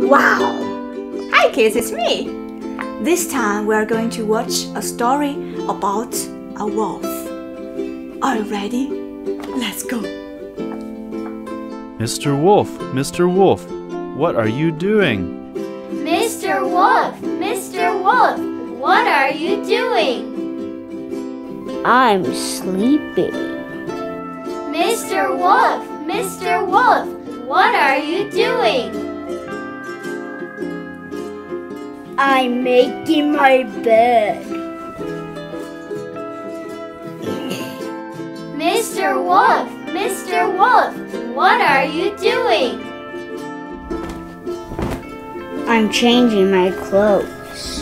Wow! Hi kids, it's me! This time we are going to watch a story about a wolf. Are you ready? Let's go! Mr. Wolf, what are you doing? Mr. Wolf, what are you doing? I'm sleeping. Mr. Wolf, what are you doing? I'm making my bed. Mr. Wolf, what are you doing? I'm changing my clothes.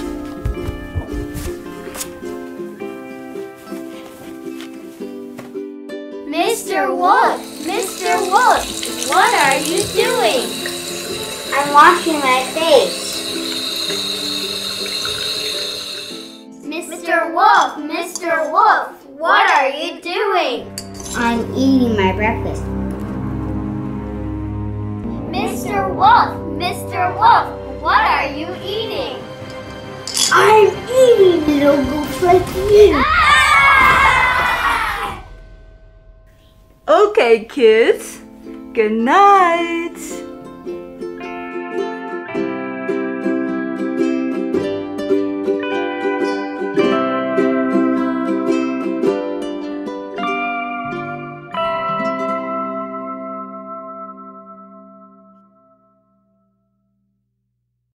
Mr. Wolf, what are you doing? I'm washing my face. Mr. Wolf, what are you doing? I'm eating my breakfast. Mr. Wolf, what are you eating? I'm eating little goats like you. Okay kids, good night!